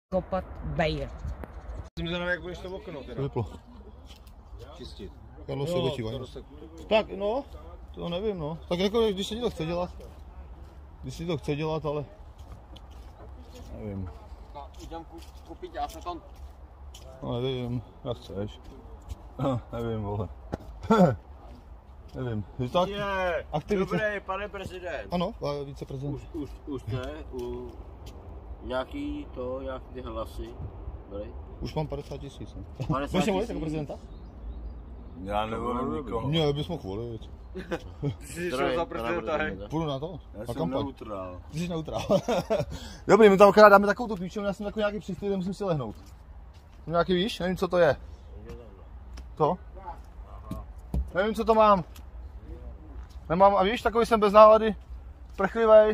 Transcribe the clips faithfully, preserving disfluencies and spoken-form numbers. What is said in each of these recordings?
kopat bejr. Jsem zvědavý, jak budeš to okno teda. Vyplo. Čistit. Karlo se větší vaň. Tak no, to nevím no. Tak jako když se ti to chce dělat. Když se ti to chce dělat, ale... Nevím. Jdem koupit aseton. No nevím, jak chceš. Nevím, vole. Nevím. Tak, Je, aktivice. dobrý, pane prezident. Ano, viceprezident. Už, už, už jste u nějaký to, nějaký ty hlasy byly? Už mám padesát tisíc. padesát Budeš mě volit tisíc? jako prezidenta? Já nevolím nikoho. Ne, bys mohl volit. Ty jsi šel za prezidenta, hej. Půjdu na to. Já Na jsem kampaň. neutrál. Ty jsi neutrál. Dobrý, my tam akorát dáme takovou tu píčovnu, já jsem takový nějaký přístroj, kde musím si lehnout. Nějaký víš? Nevím, co to je. To? Nevím, co to mám. Nemám, a víš, takový jsem bez nálady. Prchlivej.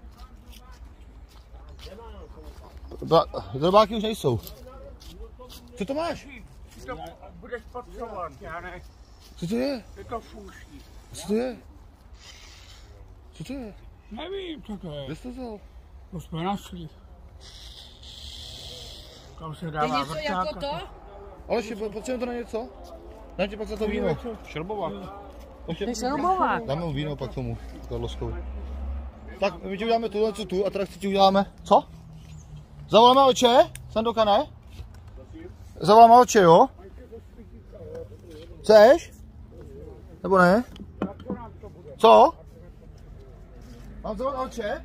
Drobáky už nejsou. Co to máš? To budeš potřebovat, já ne. Co to je? Je to fůší. Co to je? Co to je? Nevím, co to je. Kde jsi to vzal? To jsme našli. Tam se To je dává něco jako to? Aleši, potřebujeme to na něco? Dám ti pak za to víno. Šrobovat. Ty se robovat. Dáme mu víno pak tomu, Karlovskou. Tak, my ti uděláme tuhle, co tu, a teda ti uděláme, co? Zavoláme oče? Sandoka, ne? Zavoláme oče, jo? Chceš? Nebo ne? Co? Mám zavolat oče?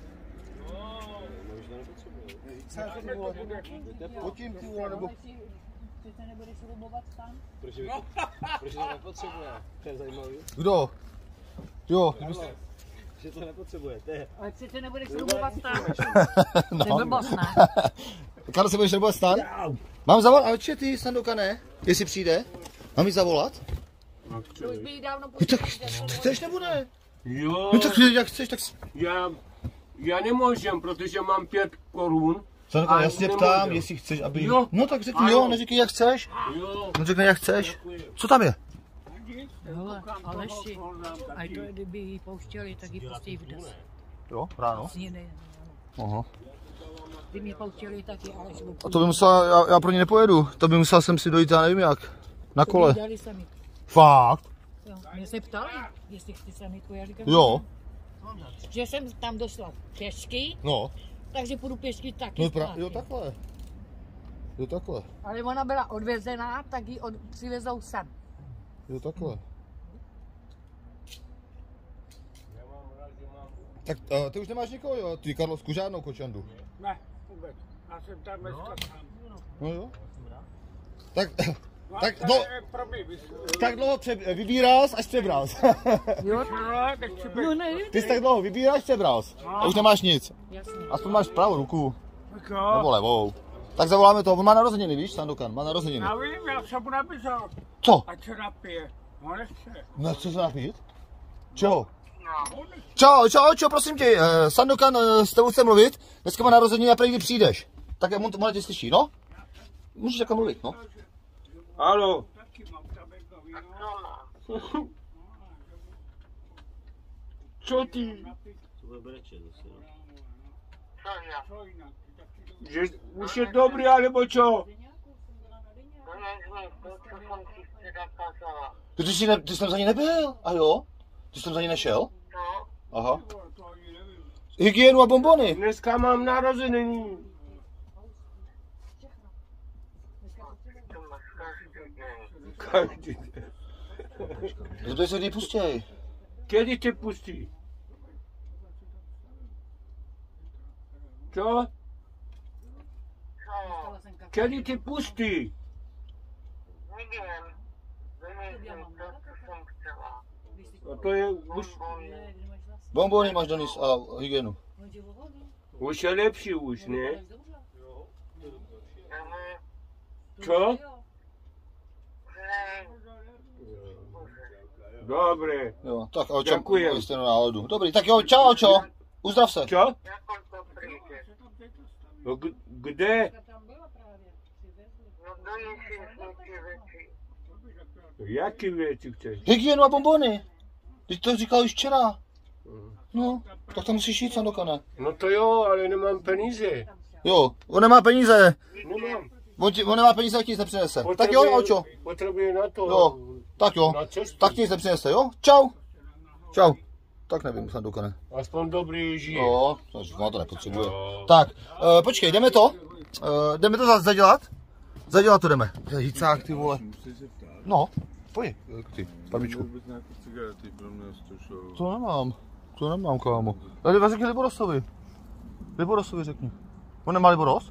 Potím ty vole, nebo... Přece nebudeš robovat tam? Proč to nepotřebuje? To je zajímavý. Kdo? Jo. Že to nepotřebuje, to je. Ale přece nebudeš robovat tam. No. To je blbost, ne? Karlo, se budeš robovat stan? Mám zavolat oče, ty Sandoka, ne? Jestli přijde? Mám jí zavolat? To už by jí dávno No tak poslal. chceš nebo ne? Jo, No tak jak chceš, tak... já, já nemůžem, protože mám pět korun. Sandoka, A já se tě nemůžem. ptám, jestli chceš, aby... Jo. No tak řekni Ano. jo, neříkej jak chceš. Jo, No řekni jak chceš. Co tam je? Hele, Aleši, a to kdyby jí pouštěli, tak ji pustějí v deset. Jo, ráno. Z ní ne. Aha. Ty mě pouštěli taky, Aleš. A to by musel, já, já pro ně nepojedu. To by musel jsem si dojít, já nevím jak. Na kole. Dali sami. Fakt? Jo. Mě se ptali, jestli chci sanitku, já říkám, Jo. že jsem tam došla pěšky, No. takže půjdu pěšky taky. No pra... zpátky. Jo takhle. Jo takhle. Ale ona byla odvezená, tak ji od... přivezou sem. Jo takhle. Tak uh, ty už nemáš nikoho, jo? Ty Karlovsku, žádnou kočandu. Ne, vůbec. Já jsem tam dneska sám. No jo. Tak, No, tak, to no, je pro mě, vys- tak dlouho pře- vybíral až přebral. Jo, No, tak si no bych- ne, Ty jsi tak dlouho vybíral až přebral. A už nemáš nic. jasně. Aspoň máš pravou ruku. Tak jo. Nebo levou. Tak zavoláme to, on má narozeniny, víš, Sandokan, má narozeniny. Já vím, já jsem mu napísal, Co? ať se napije. No nechce. No co se napít? Čeho? No, on nechce. Čau, čau, čau, prosím tě, eh, Sandokan, eh, s tebou chce mluvit, dneska má narozeniny a prý kdy přijdeš. Tak on to tě slyší, no? Můžeš takhle mluvit, no? Halo. Taky mám tam jedno víno. Co ty? Co jinak? Taky Že už je dobrý, alebo čo? Ty, ty, jsi ne, ty jsi tam za ní nebyl, a jo? Ty jsi tam za ní nešel? Aha. to, to ani nevím. Hygienu a bonbony. Dneska mám narozeniny. Každý den. Zde se kdy pustěj. Kedy tě pustí? Co? Kedy tě pustí? A to je už, Bonbony máš donis a hygienu. už je lepší už, ne? Co? Dobré. Jo, tak a čem Děkujem. jste na náhodu. Dobrý, tak jo, čau, čo? Uzdrav se. Co? No, k- kde? Jaký věci chceš? Hygienu a bonbony. Teď to říkal už včera. No, tak tam musíš jít, Sandokane. No to jo, ale nemám peníze. Jo, on nemá peníze. Nemám. On, ti, on nemá peníze, tak ti nic nepřinese. Tak jo, Alčo. Potřebuje na to. Jo, tak jo. Na cestu. Tak ti nic nepřinese, jo? Čau. Čau. Tak nevím, snad dokone. Aspoň dobrý žije. Jo, no to nepotřebuje. Tak, uh, počkej, jdeme to? Uh, jdeme to zadělat? Zadělat to jdeme. Hicák, ty vole. No, pojď, ty, parmičku. Vůbec nějaké cigarety pro mě stošou. To nemám, to nemám, kámo. Tady řekni Liborosovi. Liborosovi řekni. On nemá Liboros?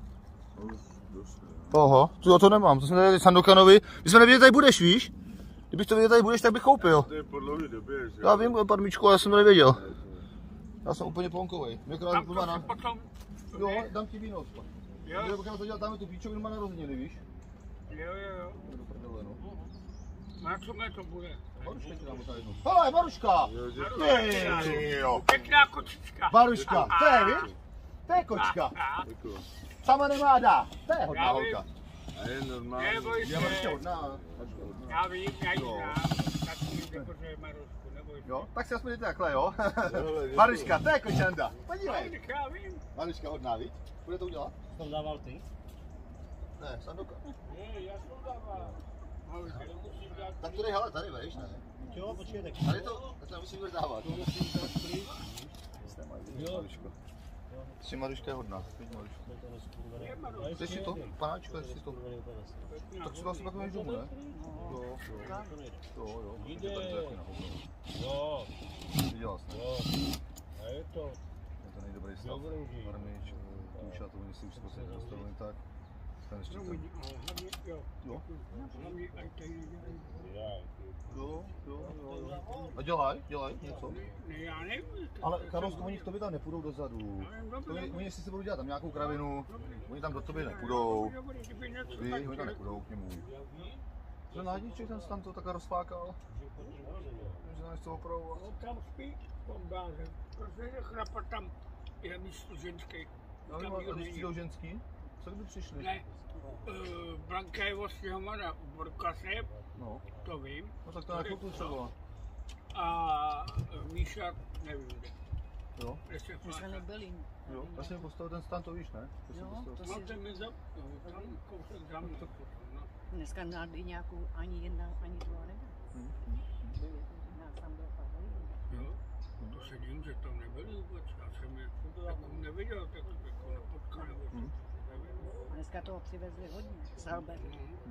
Aha, to, to nemám, to jsme tady Sandokanovi. My jsme nevěděli, tady budeš, víš? Kdybych to věděl, tady budeš, tak bych koupil. To je po dlouhé době, že? Já vím, parmičku, ale já jsem to nevěděl. Já jsem úplně plonkovej. Mě krát Tam plná to na... si potom... Jo, dám ti víno. Jo, Já bych to dělat tamhle tu píčovinu má narozeniny, víš? jo, jo, jo. Do prdele, no. Na co mě to bude? Maruška ti dám tady jednu. Hele, Maruška! Ty jo. Pěkná kočička. Maruška, to je, víš? To je kočka. Sama nemá dá. To je hodná Já vím. holka. A je normální. Neboj Je Maruška se. hodná. Já vím, já ji Jo. znám. Tak mi řekl, Marušku, neboj se. Jo, tak si aspoň jdete takhle, jo? Maruška, to je kočanda. Podívej. Tak já vím. Maruška hodná, víš? Bude to udělat? Tam dával ty? Ne, Sandoka. Ne, já jsem dával. Marušku, musím dát. Tak to dej, hele, tady, vejš, ne? Jo, počkej, tak. Tady to, to musím vůbec dávat. Jo. Maruško. Ještě Maruška je hodná. Pěť Maruška. Je Marušku. Chceš si to? Panáčko, chceš si to? Tak si to asi pak než domů, ne? Jo, jo. Jo, jo. Jde. To je taky na hovno. Jo, Viděla jsi, ne? jo. A je to. Je to nejdobrý stav. Dobrý. Armič, kůša, to oni si už prostě postavili tak. Ten ještě No, ten. vidí, ale hlavně, jo. Jo? Hlavně, ať tady nedělají. Jo, jo, jo, jo. A dělaj, dělaj něco. Ne, já nevím. Ale Karol, oni k tobě tam nepůjdou dozadu. Oni, oni si se budou dělat tam nějakou kravinu, oni tam do tobě nepůjdou. Víš, oni tam nepůjdou k němu. Ten hladíček ten tam to takhle rozflákal. Že to nechce opravovat. On tam spí v tom báze. Protože chrapat tam je místo ženský. Já vím, a když přijdou ženský, co kdyby přišli? Ne, uh, Blanka je ostěhovaná u Borkase, No, to vím. no tak to na chvilku třeba. A Míša, nevím kde. Jo, Kde se My jsme chvátá. nebyli. jo, já jsem postavil ten stan, to víš, ne? To jsem Jo, postavil. to No, si ten je za... no, tam kousek za mnou. No. dneska nády nějakou ani jedna, ani druhá nebyla. Hm, hm. Nás tam byl fakt hodně. Jo, to se divím, že tam nebyli vůbec. Já jsem je jako neviděl, tak jako nepotkal nebo Hm. A dneska toho přivezli hodně. Z Albertu.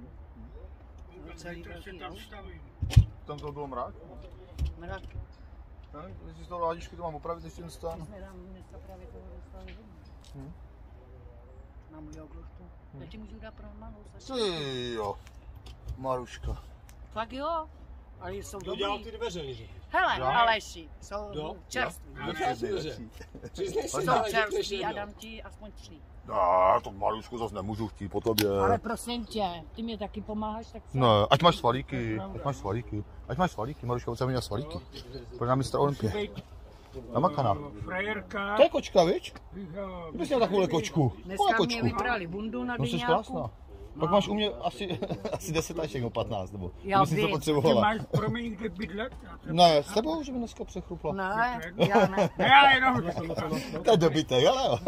No, celý zítra se velký tam aut. stavím. Tam to bylo mrak? Mrak. Ne, jestli z toho ládičky to mám opravit ještě ten My stan. jsme tam dneska právě toho dostali hodně. Hm. Na můj jogurtu. Já ti můžu dát pro malou sačku. Ty jo, Maruška. Fakt jo. Ale jsou Kdo dělal dobrý. ty dveře, že? Hele, Jo. Aleši, jsou Jo. čerství. Přiznej se, Jsou ale čerství řekneš a jedno. dám ti aspoň tři. No, to Marušku zase nemůžu chtít po tobě. Ale prosím tě, ty mě taky pomáháš, tak co? Ne, ať máš svalíky, ať máš svalíky, ať máš svalíky, Maruška chce měla svalíky. Pro nám mistra Olympie. Namakana. Frajerka. To je kočka, viď? Jo, Ty bys měl takovou kočku. Kolik Dneska mě kočku? vybrali bundu na No jsi dyňáku. krásná. Pak máš u mě asi, asi deset tašek, no patnáct, nebo Já kdyby si to vím. Ty potřebovala. máš pro mě někde bydlet? Já jsem- Ne, s tebou, že by dneska přechrupla. Ne, já ne. Ne, já jenom... To je dobytek, ale jo.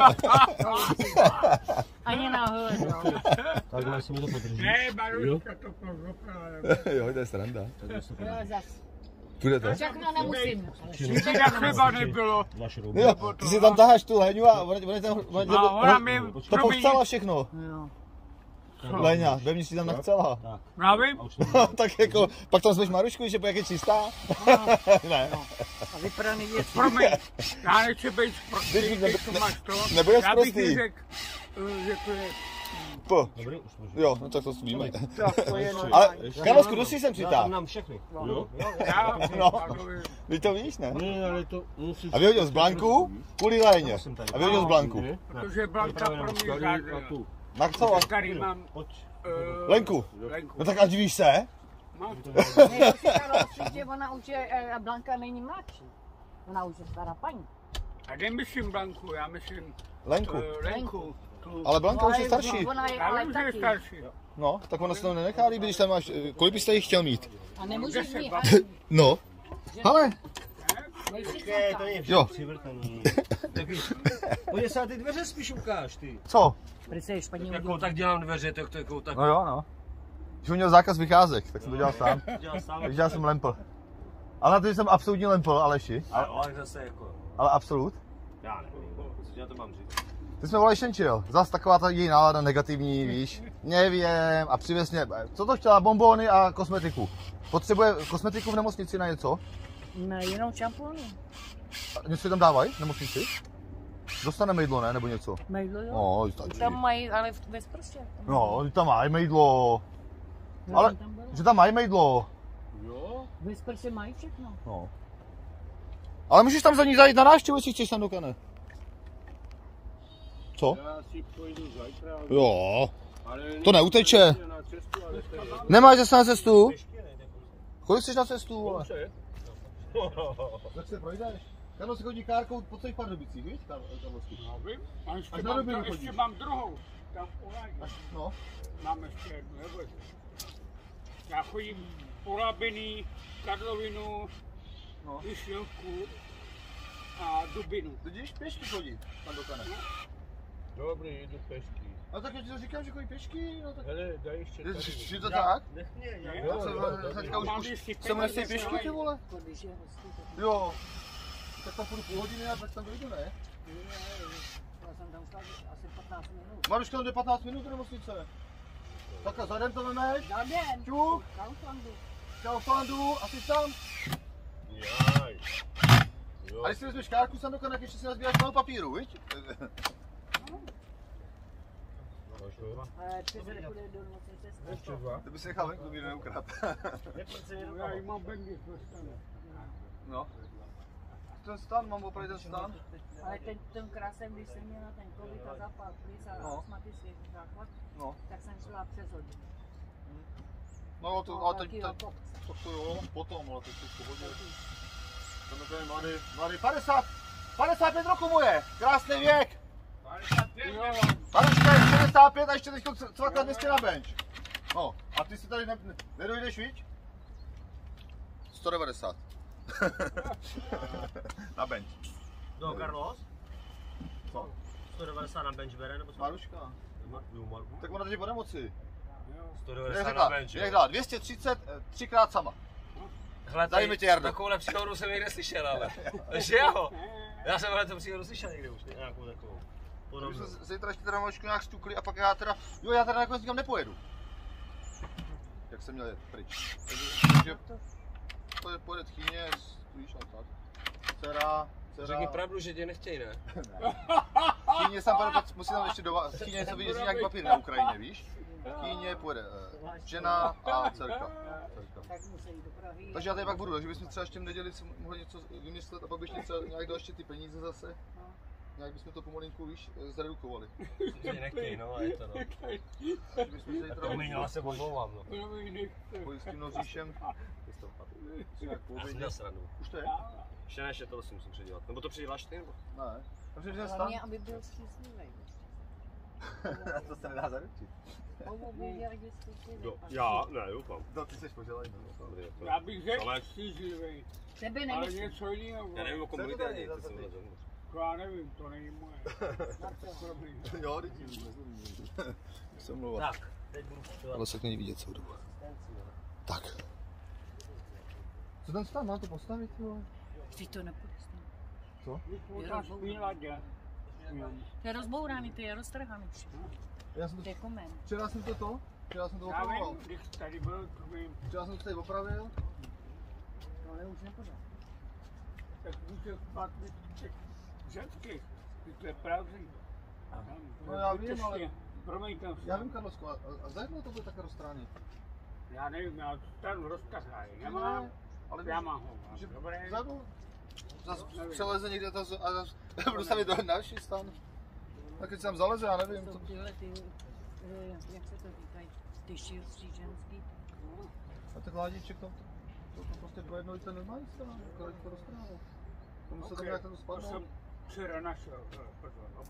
Ani náhodou. No. Takhle si mi to podrží. Ne, Maruška to pozoprala. Jo, to je sranda. Jo, zas. Půjde to? Všechno nemusím. Nikdy na chleba nebylo. Vaš No jo, ty si tam taháš tu Léňu a ona, ona, tam, ona, A ona mi... to povstala všechno. Jo. Léňa, vevnitř si tam nachcela. Já vím. Tak jako, pak tam zveš Marušku, že jak je čistá? Ne. A vypraný věc. Promiň, já nechci být prostý, Teď nebe- když to máš to. nebudeš Já bych prostý. řekl, eh, že to je... Po. Dobrý, už můžu. Jo, no tak to víme. Tak to je Ale Karolsku, kdo si sem Já přitáhl? tam nám všechny. Jo? Já, No. Pardon, Vy to víš, ne? Ne, ale to musíš... A vyhodil z Blanku kvůli Léně. A vyhodil z Blanku. protože Blanka pro mě žádná. Na co? Tady mám... Pojď. eh, Lenku. Lenku. No tak ať víš se. Mám Ne, určitě ona už je, eh, Blanka není mladší. Ona už je stará paní. A nemyslím Blanku, já myslím Lenku. eh, Lenku. Tu- Ale Blanka už je starší. Ona je Já ale vím, že je taky. starší. No, tak ona se to nenechá líbit, když tam máš, eh, kolik byste jich chtěl mít? A nemůžeš Deset, mít dva. ani... No. Ale, Počkej, to je Jo. všechno přivrtaný. Podívej se na ty dveře spíš ukáž, ty. Co? Prý je špatně Jako udělat. tak dělám dveře, tak to jako tak. No jo, no. Když měl zákaz vycházek, tak jsem to dělal sám. Dělám sám. Takže já jsem lempl. Ale na to jsem absolutní lempl, Aleši. Ale, ale zase jako, Ale absolut. já nevím, co já to mám říct. Ty jsme volali Šenčil. Zas taková ta její nálada negativní, víš. Nevím. A přivez mě, co to chtěla? Bonbony a kosmetiku. Potřebuje kosmetiku v nemocnici na něco? Ne, jenom šampony. A něco si tam dávají v nemocnici? Dostane mejdlo, ne? Nebo něco? Mejdlo, jo. No, stačí. Tam mají, ale v- ve sprostě. No, oni tam mají mejdlo. Já Ale, jsem tam byla. že tam mají mejdlo. Jo? Ve sprostě mají všechno. No. Ale můžeš tam za ní zajít na návštěvu, jestli chceš, Sandokane. Co? Já si pojdu zajtra. Jo. Ale To neuteče. Na cestu, ale to je... Nemáš zase na cestu? Kolik jsi na cestu, vole? Dobře. Tak se projdeš. Karlo se chodí kárkou po celých Pardubicích, víš? Karlovský. No vím. A ještě, Až na mám, Dobrý ta, chodíš. ještě mám druhou. Tam v Poládě. No. Mám ještě jednu, nebo je to? Já chodím Polabiny, Karlovinu, No. Vyšilku a Dubinu. Vidíš, pěšky chodí, Sandokane. Dobrý, jdu pešky. A tak já ti to říkám, že chodí pěšky, no tak... Hele, daj ještě Je, tady. je to tak? Nech mě, já Jo, Jo, jo, se, jo, teďka jo. už, Mám už jestli se mu nechtějí peníze, pěšky, ty vole? Když je hostý, tak Jo. Tak tam půjdu půl hodiny a tak tam dojdu, ne? já jsem tam stál asi patnáct minut. Maruška, jde patnáct minut do nemocnice. Tak a za den to vemeš? Za den. Čuk, Kauflandu. čau Fandu, asi tam. Jaj. A když si vezmeš kárku, Sandokane, tak ještě si nazbíráš malou papíru, viď? Ale přece nepůjde do nemocnice. Ještě dva. Ty bys si nechal venku, mě neukrát. Já jí mám bendy v stanu. No. Ten stan, mám opravdu ten stan. Ale ten, ten krásem, když jsem měla ten covid a zapal plís a No. astmatický záchvat, No. tak jsem šla přes hodinu. No, to, No, ale teď, velkýho teď, kopce. to, to jo, potom, ale teď to v pohodě. Tam je tady mladý, mladý, padesát, padesát pět roku mu je, krásný věk. Maruška je šedesát pět a ještě teď cvakat dneska na bench. No, a ty si tady ne, ne, nedojdeš, víš? sto devadesát. Na bench. No, Carlos? Co? sto devadesát na bench bere, nebo co? Maruška. Jo, Marku. Tak ona teď po nemoci. sto Jak devadesát na řekla, bench, jak jo. dala, dvě stě třicet, eh, třikrát sama. Hele, Daj mi tě, Jardo. takovouhle příhodu jsem někde slyšel, ale. Že jo? Já jsem ale tu příhodu slyšel někde už, nějakou takovou. My Podobnou. jsme zítra ještě teda Marušku nějak stukli a pak já teda, jo já teda nakonec nikam nepojedu. Jak jsem měl jet pryč. Takže to je pojede Tchýně, víš a tak. Dcera, dcera. Řekni pravdu, že tě nechtějí, ne? Tchýně sám pojede, musí tam ještě dova, Tchýně se vyjezdí nějaký papír na Ukrajině, víš? Tchýně pojede eh, žena a dcerka. dcerka. Tak musí jít do Prahy. Takže já tady pak budu, takže bychom třeba ještě v neděli si mohli něco vymyslet a pak bychom třeba nějak dal ještě ty peníze zase. Nějak bychom to pomalinku, víš, zredukovali. Že tě nechtějí, no a je to no. Že bychom se zítra Promiň, já se omlouvám, no. pojistím noříšem. Jak po Já jsem obědě. měl srandu. Už to je? Ještě ne, ještě tohle si musím předělat. Nebo to předěláš ty, nebo? Ne. Takže že stan? Hlavně, aby byl šťastlivý. To se nedá zaručit. Po obědě, ať je šťastlivý. ne, doufám. No, ty jsi poželej. No. Já bych řekl Ale- střízlivý, Tebe ale nemyslím. něco jiného. Já nevím o Co je to komunitě, tady ani, za ty to jsem ty? vlezl. To já nevím, to není moje. Promiň. Jo, teď jim jsem mluvil. Tak, teď budu dělat. Ale se není vidět celou dobu. Tak. Co ten stan, mám to postavit, jo? Ty to nepůjde. Co? Vypůjta špíladě. To je rozbouraný, to je roztrhaný všechno. Já jsem To to, je komen. včera jsem to to, včera jsem to Já opravoval. vím, když tady byl, to vím, Včera jsem to tady opravil. Ale už nepůjde. tak může spát těch ženských, ty to je prázdný. No já vím, ale- Promiň, tam Já vím, Karlosko, a, a za jednou to bude také roztrhaný. Já nevím, já ten roztahají, nemám, ale já mám ho. mám. že Dobré, vzadu zase přeleze někde ta, a zase budu stavit do další stan. Tak když se tam zaleze, já nevím, Jsou co... tyhle ty, eh, jak se to říkají, ty širší ženský. A ten hladíček to, to, to prostě pro jednou ten normální stan, akorát to roztrhalo. To musel tam Ok, nějak to to spadnout. jsem včera našel, eh, pozor, no.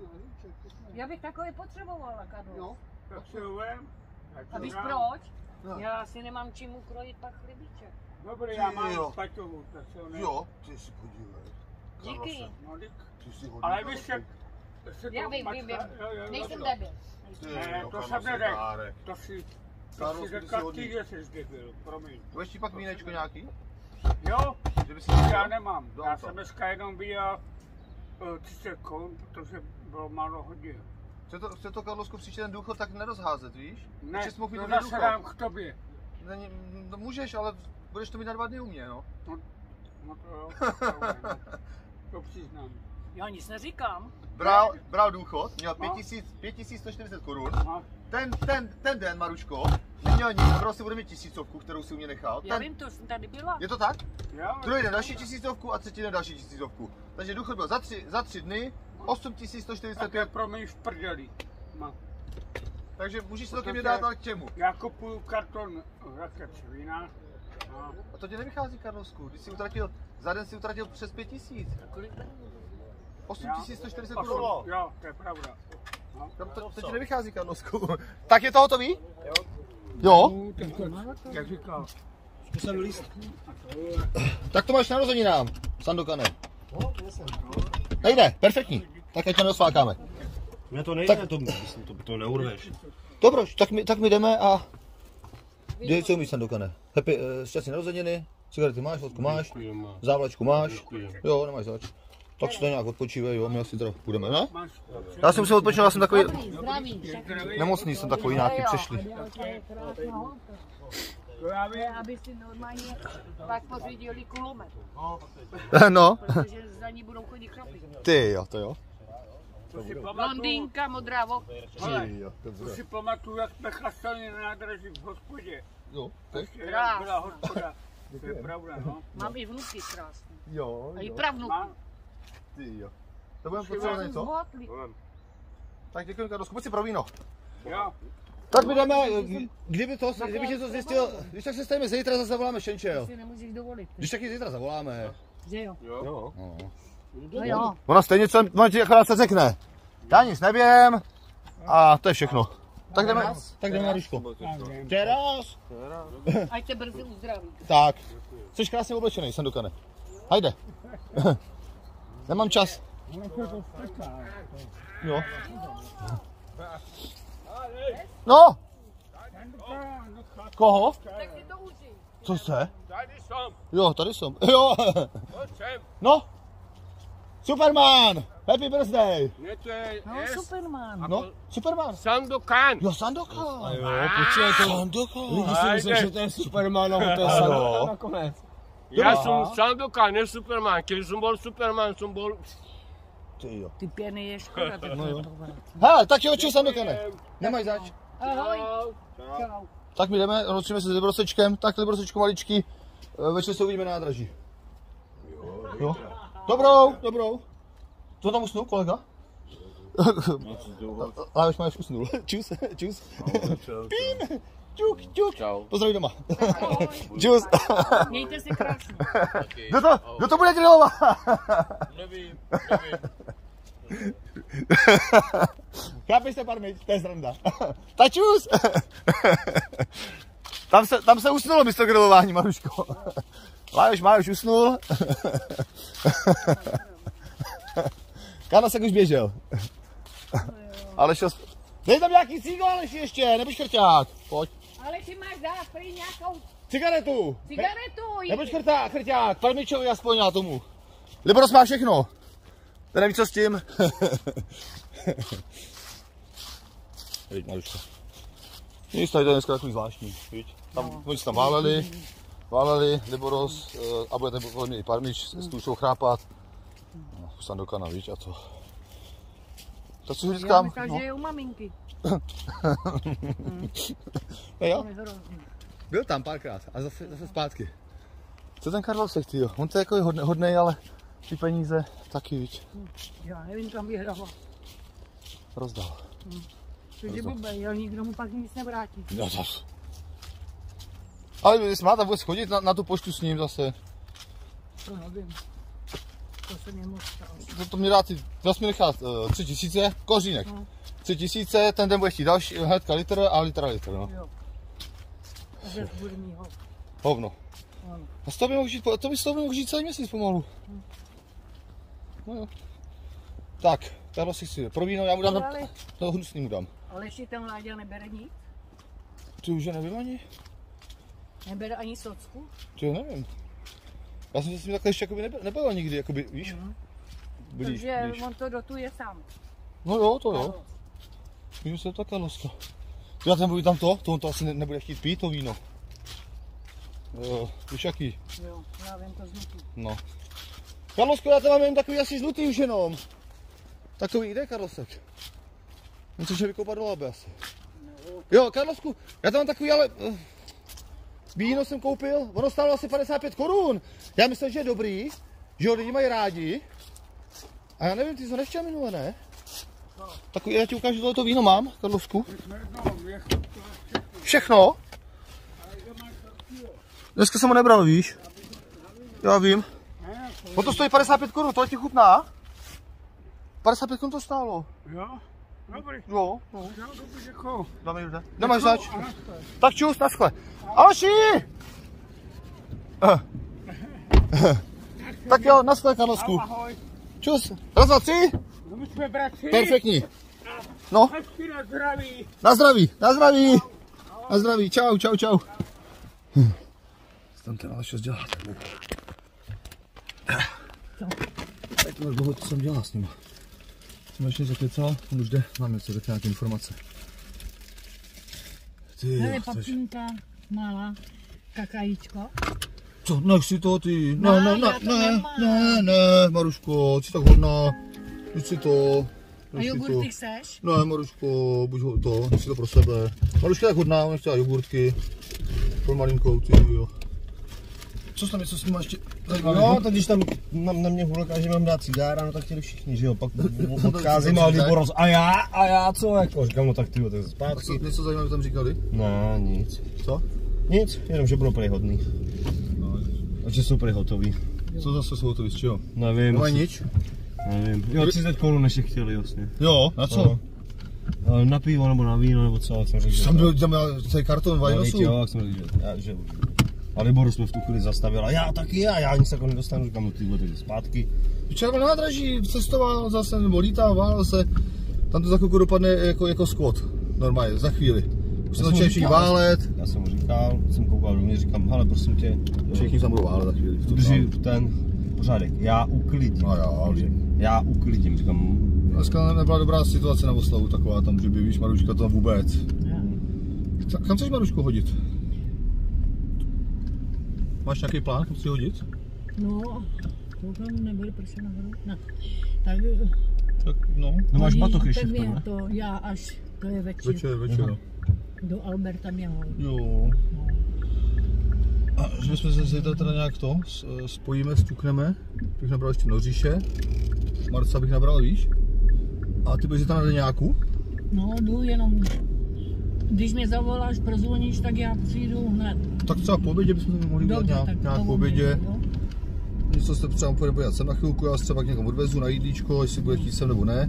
Já bych takový potřebovala, Karlo. Jo. Tak si ho vem, ať A víš ho dám. proč? No. Já si nemám čím ukrojit pak chlebíček. Dobrý, já Ty mám jo. Paťovu, tak se ho ne... Jo, ty si podívej. Díky. No, teď- Ty si hodně ale víš, jak se to Já vím, mačka- vím, vím. jo, jo, Nejsem jo. debil. Ne, to jsem neřekl. neřekl. To si, to Karlo, si ty řekla jsi hodný. ty, že jsi zdebil, promiň. Budeš ti pak vínečko nějaký? Jo, Že by si já nemám. Do Já auta. jsem dneska jenom viděl uh, třicet korun, protože bylo málo hodin. Chce to, chce to Karlosko příště ten důchod tak nerozházet, víš? Ne, Ještě jsi mohl mít to dobrý zase důchod. dám k tobě. Není, no můžeš, ale budeš to mít na dva dny u mě, no. No to jo, to, jo, no. To přiznám. Já nic neříkám. Bral, bral důchod, měl No. pět tisíc sto čtyřicet korun. No, Ten, ten, ten den, Maruško, neměl nic, bral si bude mít tisícovku, kterou si u mě nechal. Já Ten, vím, to jsem tady byla. je to tak? jo, Druhý den další tisícovku a třetí den další tisícovku. Takže důchod byl za tři, za tři dny osm tisíc sto čtyřicet také pět. promiň v prdeli. No. Takže můžeš se to ke Protože- mně dát, ale k čemu? Já kupuju karton raket vína. No. A to ti nevychází, Karlosku, když jsi utratil, za den si utratil přes pět tisíc. osm tisíc sto čtyřicet korun. Jo, to je pravda. No. To, to, to ti nevychází, Karlosku. Tak je to hotový? Jo. Jo? Jak říkal. Zkusím líst. Tak to máš narozeninám, Sandokane. Nejde, perfektní. Tak ať to neosvákáme. Mně to nejde, to, myslím, to, to neurveš. Dobroš, tak my, tak my jdeme a... Děj, co umíš, Sandokane? Happy, uh, šťastný narozeniny, cigarety máš, vodku máš, Děkujeme. závlačku máš. Děkujeme. Jo, nemáš zač. Tak si to nějak odpočívej, jo, my asi teda půjdeme, ne? Máš Já jsem musel odpočinout, já jsem takový Zdraví. nemocný, jsem takový nějaký přešli. to já vím. Aby si normálně pak pořídili kulomet. No, Protože za ní budou chodit chlapi. ty jo, to jo. To si pamatuju, Blondýnka, modrá vok. hele, jo, to dobře. si pamatuju, jak jsme chlastali na nádraží v hospodě. Jo, tak, Ještě jak Krás. byla hospoda. To je pravda, no. Mám i vnuky krásné. jo, A i jo, pravnuky. Má, ty jo. To budeme potřebovat něco? Zhotli. Tak děkuji, Karlosku, pojď si pro víno. jo. Tak my jdeme, kdyby to, kdybych něco zjistil, když tak se stavíme zítra, zase zavoláme Šenčel. Si nemůžeš dovolit. Když taky zítra zavoláme. Že jo? Jo. No. No jo. Ona stejně co ona ti akorát se řekne. Já nic nevím a to je všechno. Tak jdeme, tak jdeme, Maruško. Teraz. Ať se brzy uzdraví. Tak. Jsi krásně oblečený, Sandokane. Hajde. Nemám čas. Jo. No. Koho? Tak si to užij. Co se? Tady jsem, Jo, tady jsem. Jo. pojď sem. No. Superman. Happy birthday. Ne, to je No, Superman. No, Superman. Sandokan. Jo, Sandokan. Jo, počkej, to Sandokan. lidi si myslí, že to je Superman, ale to je Jo. Sandokan nakonec. Já jsem Sandokan, ne Superman. Když jsem byl Superman, jsem byl... Ty jo. Ty pěny je škoda. Tak No jo. to bude. Hele, tak jo, čau, Sandokane. Nemají zač. Ahoj. Čau. Tak my jdeme, rozčíme se s Librosečkem, tak Librosečko maličký, e, večer se uvidíme na nádraží. Jo. Dobrou, dobrou. Co tam usnul, kolega? Ale už máš usnul. Čus, čus. Pín, čuk, čuk. Čau. Pozdraví doma. Čus. Mějte se krásně. Kdo to, kdo to bude grilovat? Nevím, nevím. Chápeš se, parmiť, to je sranda. Tak čus. Tam se, tam se usnulo místo grilování, Maruško. Májoš, Májoš usnul. Karlasek už běžel. Ale šel... Dej tam nějaký cígo, Aleši, ještě, nebuď chrťák. Pojď. Ale ty máš dát prý nějakou Cigaretu. cigaretu. Nebuď chrťák, chrťák. Parmičovi aspoň já tomu. Libros má všechno. Ten neví, co s tím. Vidíš, Maruško. Nic, tady to je dneska takový zvláštní. Vidíš? Tam, oni se tam váleli. Váleli, Liboros, a bude ten podle mě Parmič s Tušou chrápat. No, Sandokana, víš, a to. Tak co Já říkám? myslel, že je u maminky. No jo, To je hrozný. byl tam párkrát a zase, zase zpátky. Co ten Karlosek, tyjo? On to je jako hodnej, hodnej, ale ty peníze taky, víš, Já nevím, kam vyhrával. rozdal. To je blbej, ale nikdo mu pak nic nevrátí. No zas. Ale jestli má tam vůbec chodit na, na tu poštu s ním zase, To nevím. To se mě moc stalo. to, to mě dá ty, zase mi nechat uh, tři tisíce, kořínek. No. Tři tisíce, ten den bude chtít další, hnedka litr a litr a litr, no. Jo. A ze zburního. Hovno. Ano. A z toho by mohl žít, to by z toho by mohl žít celý měsíc pomalu. No jo. Tak, Karlo si chci pro víno, já mu dám, na, no hnusný mu dám. Ale ještě ten Láďa nebere nic? Ty už je nevím ani. Nebere ani socku? Ty jo nevím. Já jsem se s tím takhle ještě jakoby nebyl, nebyl nikdy, jakoby, víš? Mhm. Blíž, Takže blíž. on to dotuje sám. No jo, to jo. Můžu se to Karloska. Já tam budu tam to, to on to asi ne, nebude chtít pít, to víno. Jo, víš jaký? Jo, já vím to znutí. No. Karlosko, já tam mám jen takový asi žlutý už jenom. Takový jde, Karlosek. Něco, že vykoupat do labe asi. Jo, Karlosku, já tam mám takový, ale... Uh, víno jsem koupil, ono stálo asi padesát pět korun. Já myslím, že je dobrý, že ho lidi mají rádi. A já nevím, ty jsi ho nechtěl minule, ne? Takový, já ti ukážu, tohleto víno mám, Karlosku. Všechno? Dneska jsem ho nebral, víš? Já vím. On to stojí padesát pět korun, to ti chutná? padesát pět korun to stálo. Jo, dobrý. Jo, no. Jo, dobrý, děkuju. Dáme jde. Nemáš zač? Tak čus, naschle. Aleši! Tak jo, naschle, Karlosku. Ahoj. Čus. Raz, dva, tři. No my jsme bratři. Perfektní. No, Hezky na zdraví. na zdraví, na zdraví. Na zdraví, čau, čau, čau. Tam ten ale šel dělat. Tak to máš bohu, co jsem dělal s nima. Jsem ještě zaklical, on už jde, mám něco, tak nějaké informace. Ty Hele, jo, chceš. papínka malá, kakajíčko. Co, nech si to ty, ne, No, ne, já ne, to ne, nemám. ne, ne, Maruško, jsi tak hodná, buď si to. A nech si jogurty to. chceš? Ne, Maruško, buď ho to, nech si to pro sebe. Maruška je tak hodná, ona chtěla jogurtky, pro malinkou, ty jo. Co tam něco s ním ještě zajímavého? No, tak když tam na, na mě hurlka, že mám dát cigára, no tak chtěli všichni, že jo, pak odcházím a Liboros, a já, a já co, jako, říkám, no tak ty, tak Tak zpátky. co, něco zajímavého tam říkali? Ne, nic, Co? nic, jenom, že budou prý hodný. No, A že jsou prý hotový. co zase jsou hotový, z čeho? Nevím. Nemají nič? Nevím. Jo, třicet korun ještě chtěli, jasně. Jo, na co? Ano. Ale na pivo nebo na víno, nebo co, jak jsem řekl. Tam byl, tam byl celý karton vajnosu. Jo, jak jsem řekl, že, já, že a Liboru jsme v tu chvíli zastavil a já taky, já, já nic jako nedostanu, říkám, no ty vole, takže zpátky. Včera byl na nádraží, cestoval zase, nebo lítával se, tam to za chvilku dopadne jako, jako skvot, normálně, za chvíli. Už se začali všichni válet. Já jsem mu říkal, jsem koukal do mě, říkám, hele, prosím tě, Všichni tam budou válet za chvíli. drži ten pořádek, já uklidím. No já, vím. Já uklidím, říkám. Dneska nebyla dobrá situace na oslavu taková, tam, že by, víš, Maruška to vůbec. Kam chceš Marušku hodit? Máš nějaký plán, kam chci hodit? No, koukám, nebyl prostě nahoru. No. Tak, Tak no. No máš hodí- batoh ještě tak v tom, mě ne? to, já až, to je večer, Večer, večer. do Alberta mě ho. Jo. A že jsme se zítra teda nějak to s- spojíme, stukneme. Bych nabral ještě noříše. Marca bych nabral, víš? A ty budeš zítra na deňáku? No, jdu jenom, když mě zavoláš, prozvoníš, tak já přijdu hned. Tak třeba po obědě bychom to mohli udělat Dobře, nějak, tak nějak to po obědě. jo. Něco se třeba půjdeme podívat sem na chvilku, já se třeba k někomu odvezu na jídlíčko, jestli bude chtít sem nebo ne.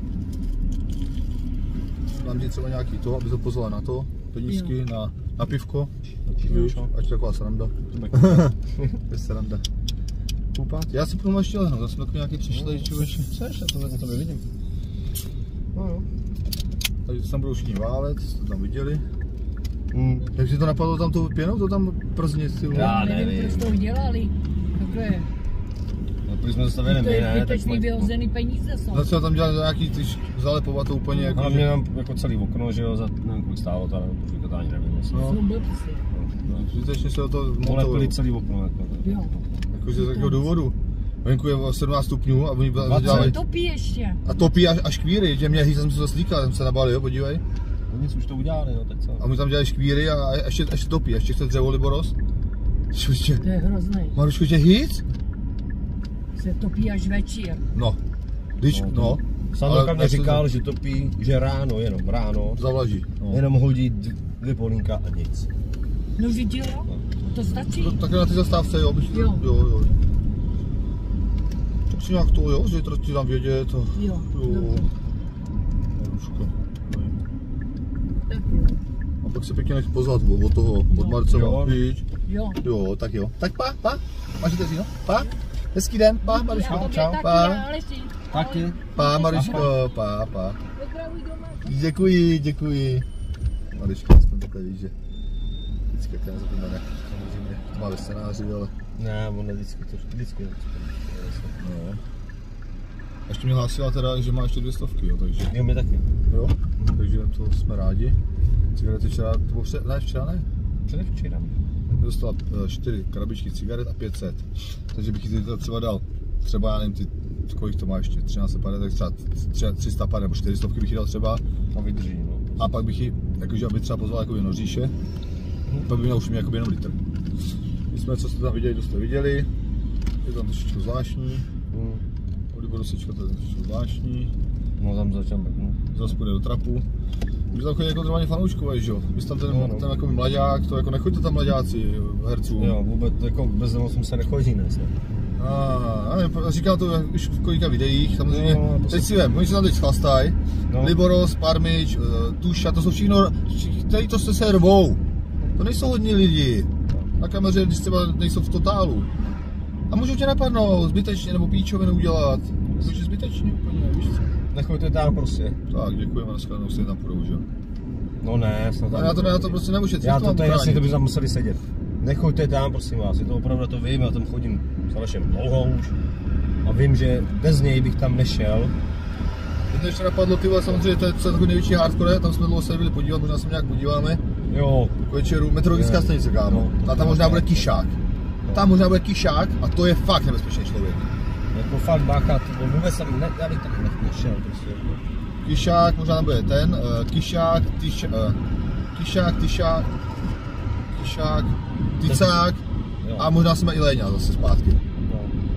Dám ti třeba nějaký to, aby to pozvala na to, penízky, na, na pivko. Víš, ať to taková sranda. To je sranda. Koupat? Já si půjdu ještě lehnout, já jsem takový nějaký přišlej člověče. Chceš, já to na tebe vidím. No jo. Takže tam budou všichni válet, jste to tam viděli. Hmm. Jak ti to napadlo tam tou pěnou, to tam prznit, ty vole? Já nevím, nevím. proč to udělali. Takhle, No, protože jsme zastavili to my, je ne? Tak zbytečný mají- vyhozený peníze jsou. Zase tam dělali nějaký ty zalepovat to úplně jako, Ale že- mě tam jako celý okno, že jo, za, nevím kolik stálo, to, to, to ani nevím. Vlastně. No. Jsou blbci. Zbytečně se o to Polepili montovalo. celý okno. Jako, Jo. Jakože z jakého důvodu. Venku je o sedmnáct stupňů a oni dvacet. dělali. Topí ještě. A topí až, až škvíry, že mě jsem se to slíkal, jsem se nabali, jo, podívej. No nic už to udělali, no tak co. A oni tam dělají škvíry a a ještě, ještě topí, ještě chce dřevo Liboros. Ještě, To je hrozný. Marušku, tě hýc? Se topí až večer. No, když, No, no, Sandroka ale mě říkal, že topí, že ráno, jenom ráno, zavlaží. No. jenom hodí d- dvě polínka a nic. No viděl? To stačí? No, takhle na ty zastávce, jo, bych, Jo. jo, jo. Tak si nějak to, jo, že to ti dám vědět. A, Jo, jo. dobře. Maruško. Tak jo. A pak se pěkně nech pozvat od toho, od Marcela, víš? Jo. Jo, tak jo. Tak pa, pa, máš otevřít, pa, hezký den, pa, Mariško, čau, pa, Taky. pa, Mariško, pa, pa. Děkuji, děkuji. Mariško, aspoň takhle víš, že vždycky jak to nezapomene, samozřejmě, to má ve scénáři, ale... Ne, on vždycky to, vždycky. No. A ještě mě hlásila teda, že má ještě dvě stovky, jo, takže... Jo, my taky. Jo, takže to jsme rádi. Cigarety včera, to bylo včera, ne, včera ne? Předevčera. Dostala čtyři krabičky cigaret a pět set. Takže bych jí to třeba dal, třeba já nevím, ty, kolik to má ještě, třináct set padesát, tak třeba tři sta padesát nebo čtyři stovky bych jí dal třeba. A vydrží, no. A pak bych jí, jakože aby třeba pozval jako noříše, hmm. pak by měl už mě jakoby jenom litr. My jsme, co jste tam viděli, to jste viděli, je tam trošičku zvláštní. Hmm. Borosečka, to je trošičku zvláštní. No tam začal, no. Zase půjde do trapu. Už tam chodí jako normálně fanouškové, že jo? Vy tam ten, no, no. ten jako mladák, to jako nechoďte tam mladáci herců. Jo, vůbec jako bez nemocem se nechodí dnes, ne? A nevím, říkám to už v kolika videích, samozřejmě, no, teď si vem, oni se tam teď schlastají, no. Liboros, Parmič, Tuša, to jsou všechno, kteří to se rvou. To nejsou hodní lidi, na kameře, když třeba nejsou v totálu. A můžou tě napadnout zbytečně, nebo píčovinu udělat, takže zbytečně úplně, víš co? Nechoďte tam prostě. Tak, děkujeme, dneska no, si tam půjdou, že? No ne, snad tam. Já to, já to prostě neušetřím. Já to, to je jasně, to by tam museli sedět. Nechoďte tam, prosím vás, je to opravdu, to vím, já tam chodím s Alešem dlouho už. A vím, že bez něj bych tam nešel. Teď ještě napadlo, ty vole, samozřejmě to je takový největší hardcore, tam jsme dlouho se byli podívat, možná se nějak podíváme. Jo. Po večeru, meteorologická stanice, kámo. No, a tam možná bude kyšák. No. Tam možná bude kyšák a to je fakt nebezpečný člověk. Jako fakt báchat, vůbec tam ne, já bych tam nešel prostě. Kyšák, možná tam bude ten, uh, kyšák, tyš, uh, kyšák, tyšák, kyšák, tycák a možná jsme i Léňa zase zpátky. No.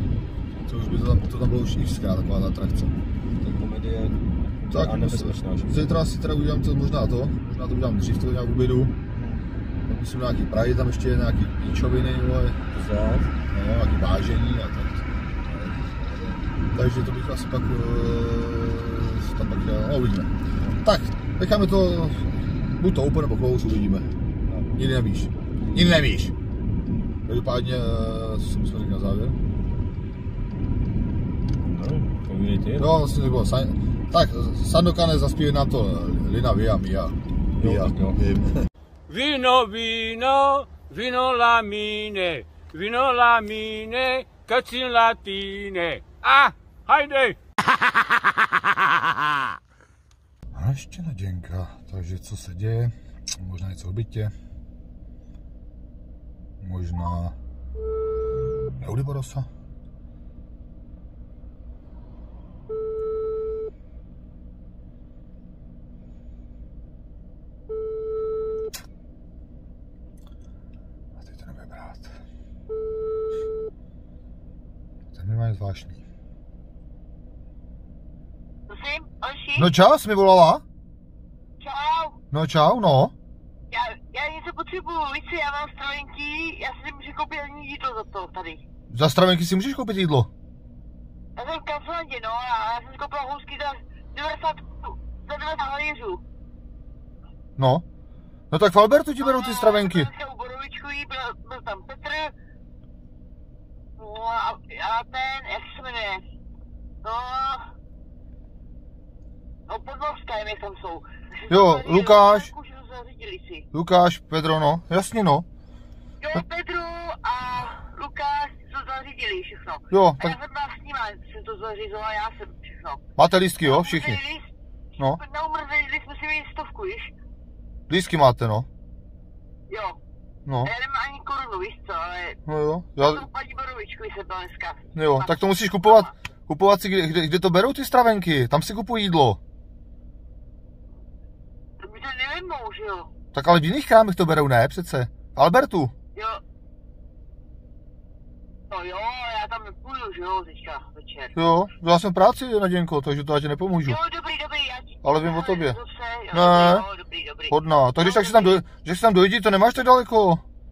To už by to tam, to tam bylo už x-krát, taková atrakce. Tak komedie tak, a nebezpečná. Zítra si teda udělám to možná to, možná to udělám dřív, to nějak ubydu. Tak myslím nějaký Pride, tam ještě nějaký píčoviny, vole. No, nějaký vážení a tak. Takže to bych asi pak, uh, tam pak dělal, no uvidíme. Tak, necháme to, buď to open nebo close, uvidíme. Nikdy nevíš, nikdy nevíš. Každopádně, co si musíme říct na závěr? No, povídejte. No, vlastně to bylo, tak, Sandokane zaspívá nám to Lina Via Mia. Jo, tak jo. Vino, vino, vino lamine, vino lamine, kacin latine. A, hajde! A ještě naděnka, takže co se děje? Možná něco v bytě. Možná... Neudy Borosa. A teď to nebude brát. Ten je zvláštní. Prosím, Alši? No čau, jsi mi volala? Čau. No čau, no. Já, já něco potřebuju, víš co, já mám stravenky, já si můžu koupit ani jídlo za to tady. Za stravenky si můžeš koupit jídlo? Já jsem v Kauflandě, no, a já jsem si koupila housky za devadesát, za devadesát haléřů. No. No tak v Albertu ti berou ty stravenky. Já jsem u Borovičkový, byl, byl tam Petr, no a, a ten, jak se jmenuje, no, no Podmorské, jak tam jsou. Jo, Lukáš. Si. Lukáš, Pedro, no, jasně no. Jo, Pedro a Lukáš to zařídili všechno. Jo, tak... A já jsem byla s nima, jsem to zařízovala, já jsem všechno. Máte lístky, jo, všichni? List, no. Na umrzlý list jsme si měli stovku, víš? Lístky máte, no. Jo. No. A já nemám ani korunu, víš co, ale... No jo. Já jsem paní Borovičku, jsem byla dneska. Jo, tak to musíš kupovat, kupovat si, kde, kde, kde to berou ty stravenky, tam si kupují jídlo. To by to nevím, že jo. Tak ale v jiných krámech to berou, ne přece? V Albertu. Jo. No jo, já tam nepůjdu, že jo, teďka večer. Jo, já jsem v práci, Naděnko, takže to já ti nepomůžu. Jo, dobrý, dobrý, já ti... Ale vím o tobě. Zase, jo, ne, jo, dobrý, dobrý. hodná. Tak když tak si tam, doj, když si tam dojdi, to nemáš tak daleko.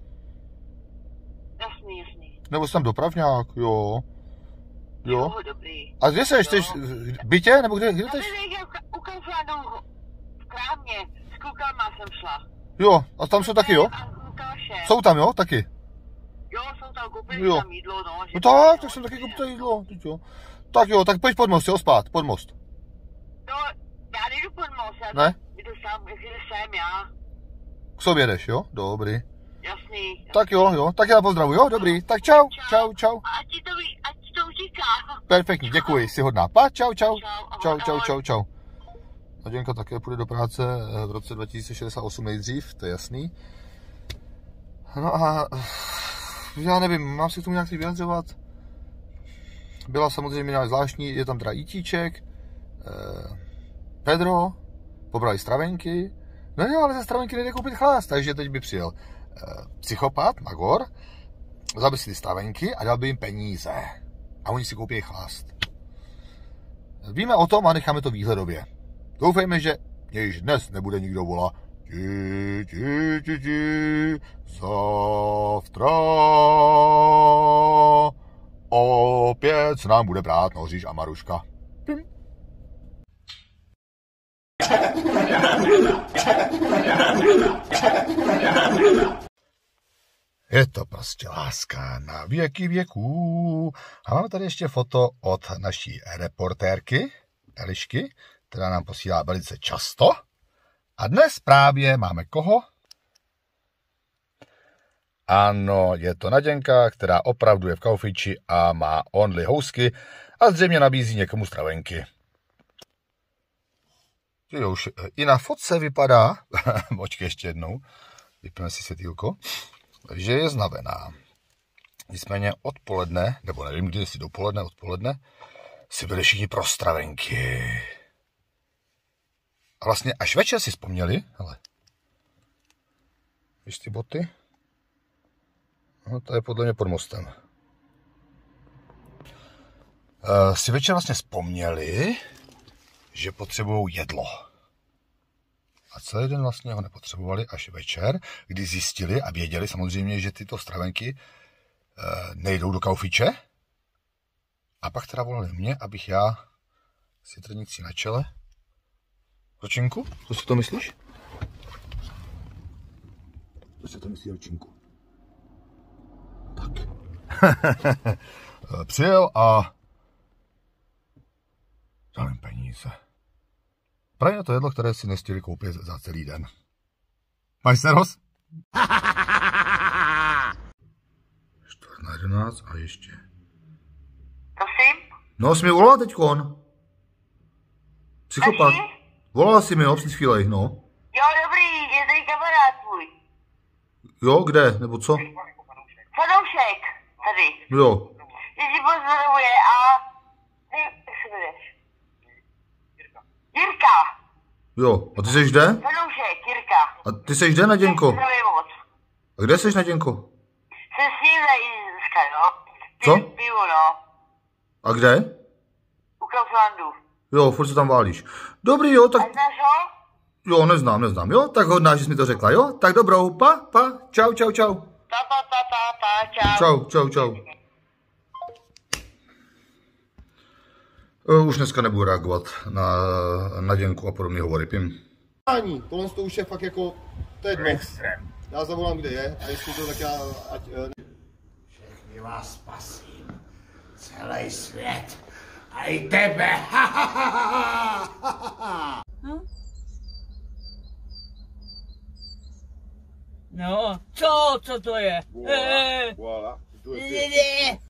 Jasný, jasný. Nebo jsi tam dopravňák, jo. Jo. Jo, dobrý. A kde seš, jsi v bytě, nebo kde, kde jsi? Já jsem u Kauflandu v krámě, s klukama jsem šla. Jo, a tam jsou taky, jo? A Lukáše. Jsou tam, jo, taky? Jo, jsou tam, koupili Jo. tam jídlo, no. že- No tak, tak jsem taky koupil jídlo, teď jo. Tak jo, tak pojď pod most, jo, spát, pod most. No, já nejdu pod most, já Ne? jdu sám, jdu sem já. K sobě jdeš, jo? Dobrý. Jasný. Tak jo, jo, tak já pozdravu, jo, dobrý. Tak čau, čau, čau. A ať ti to, ví- ať ti to říká. Perfektní, děkuji, jsi hodná. Pa, čau, čau. Čau, Čau, čau, ahoj. čau, čau. Naděnka také půjde do práce v roce dva tisíce šedesát osm nejdřív, to je jasný. No a já nevím, mám si k tomu nějak vyjadřovat. Byla samozřejmě nějak zvláštní, je tam teda Itíček, eh, Pedro, pobrali stravenky. No jo, ale ze stravenky nejde koupit chlast, takže teď by přijel eh, psychopat, Magor, vzal by si ty stravenky a dal by jim peníze. A oni si koupí chlast. Víme o tom a necháme to výhledově. Doufejme, že již dnes nebude nikdo volat ti, ti, ti, ti, zavtra opět se nám bude brát Noříš a Maruška. Je to prostě láska na věky věků. A máme tady ještě foto od naší reportérky, Elišky, která nám posílá velice často. A dnes právě máme koho? Ano, je to Naděnka, která opravdu je v Kaufíči a má only housky a zřejmě nabízí někomu stravenky. Jo, už i na fotce vypadá, počkej ještě jednou, vypneme si světýlko, že je znavená. Nicméně odpoledne, nebo nevím, kdy si dopoledne, odpoledne, si byli všichni pro stravenky. A vlastně až večer si vzpomněli, hele, víš ty boty? No, to je podle mě pod mostem. Uh, si večer vlastně vzpomněli, že potřebují jedlo. A celý den vlastně ho nepotřebovali až večer, kdy zjistili a věděli samozřejmě, že tyto stravenky uh, nejdou do Kaufíče. A pak teda volali mě, abych já si trnicí na čele. Ročinku? Co si to myslíš? Co si to myslí, Ročinku? Tak. Přijel a dal jim peníze. Právě to jedlo, které si nestihli koupit za celý den. Máš se roz? čtvrt na jedenáct a ještě. Prosím? No, jsi mi volala teďkon. Psychopat. Volala jsi mi, no, před chvílej, no. Jo, dobrý, je tady kamarád tvůj. Jo, kde, nebo co? Fanoušek, tady. Jo. Že ti pozdravuje a... Ty, jak se jmenuješ? Jirka. Jirka. Jo, a ty seš kde? Fanoušek, Jirka. A ty seš kde, Naděnko? Zdravím moc. A kde seš, Naděnko? Jsem s ním tady dneska, no. Co? Piju, piju, no. A kde? U Kauflandu. Jo, furt se tam válíš. Dobrý, jo, tak... A znáš ho? Jo, neznám, neznám, jo? Tak hodná, že jsi mi to řekla, jo? Tak dobrou, pa, pa, čau, čau, čau. Ta, ta, ta, ta, ta, čau. Čau, čau, čau. Uh, už dneska nebudu reagovat na Naděnku a podobné hovory, pím. Tohle to už je fakt jako, to je dno. Já zavolám, kde je, a jestli to tak já, ať... Všechny vás spasím. Celý svět. A i tebe. No, co, co to je? Voilà, voilà. Eh,